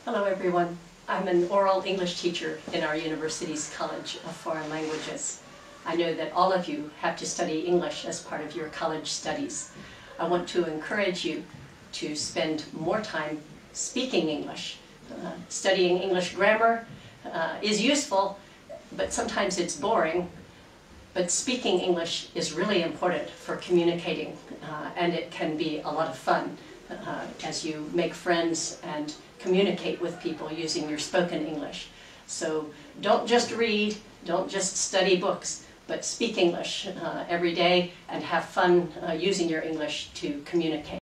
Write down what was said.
Hello everyone. I'm an oral English teacher in our university's College of Foreign Languages. I know that all of you have to study English as part of your college studies. I want to encourage you to spend more time speaking English. Studying English grammar is useful, but sometimes it's boring. But speaking English is really important for communicating, and it can be a lot of fun as you make friends and communicate with people using your spoken English. So don't just read, don't just study books, but speak English every day and have fun using your English to communicate.